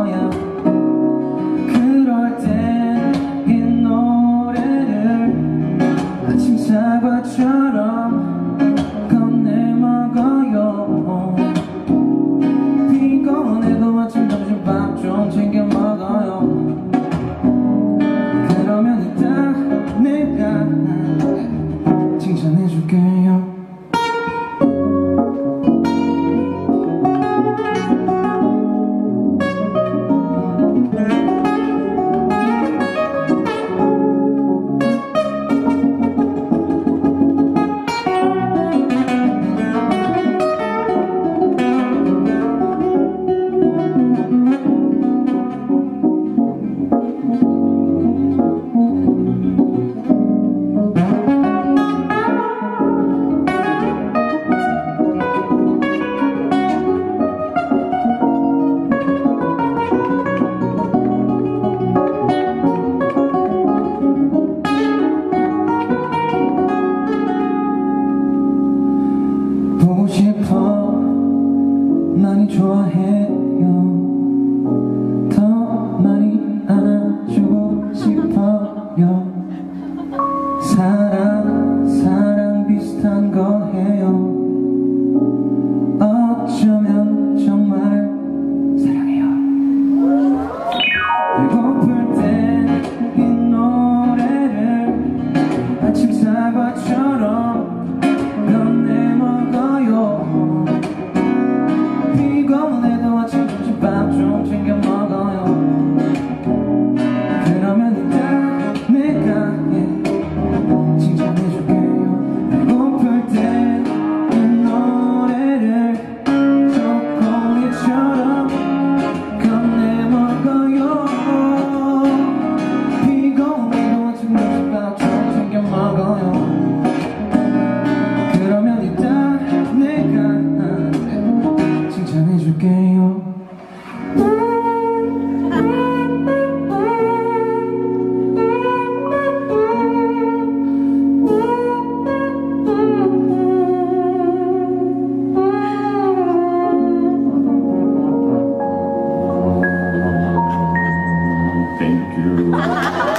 거야. 그럴 땐 이 노래를 아침 사과처럼 건네 먹어요. 피곤해도 아침 점심 밥 좀 챙겨 먹어요. 그러면 이따 내가 칭찬해줄게요. 보고 싶어, 많이 좋아해요. 더 많이 안아주고 싶어요. 사랑 비슷한 거 해요. 어쩌면 정말 사랑해요. 배고플 땐 이 노래를 아침 사과처럼 건네 먹어요. 피곤해도 아침 점심 밥 좀 챙겨 먹어요. 그러면 이따 내가 칭찬해줄게요. 배고플 때 이 노래를 초콜릿처럼 건네 먹어요. 피곤해도 아침 점심 밥 좀 챙겨 먹어요. 그러면 이따 내가 칭찬해줄게요. Thank you.